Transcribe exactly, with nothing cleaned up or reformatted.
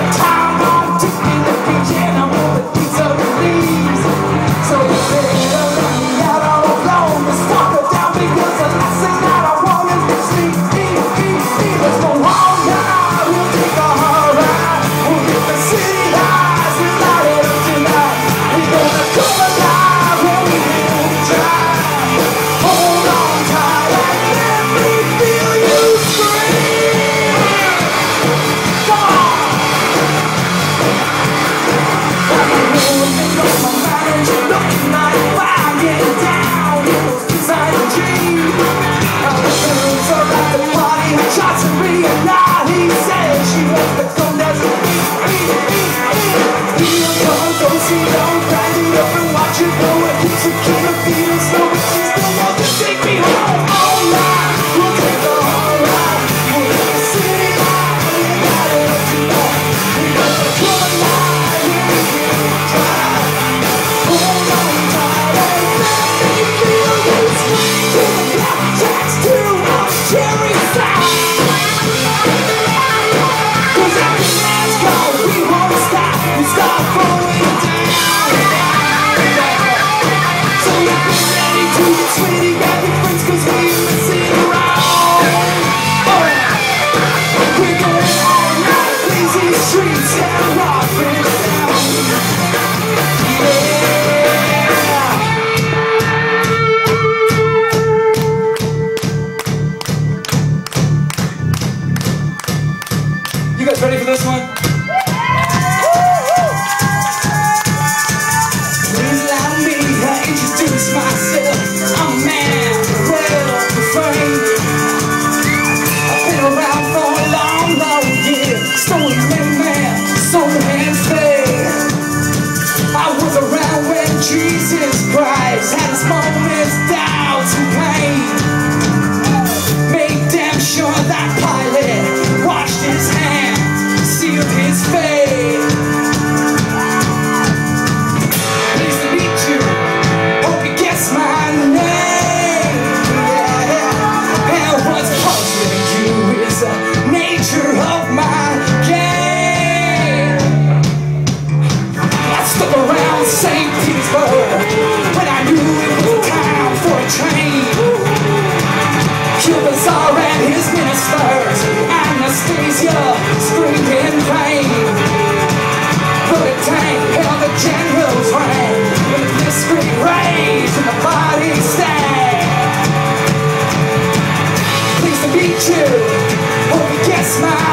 Ready for this one? Please allow me to introduce myself. I'm a man well afraid. I've been around for a long, long year. Stolen many man, sold hands fade. I was around when Jesus Christ had his moments, doubts and pain. Made damn sure that Pilate washed his hands, sealed his fate. Pleased to meet you, hope you guess my name. Yeah. And what's puzzling you is the nature of my game. I stuck around Saint Petersburg when I knew it was time for a change. Cuban Tsar and his ministers, Anastasia screamed in pain. Put a tank held the general's rank, with a blitzkrieg rage and the body stack. Pleased to meet you, hope you guess my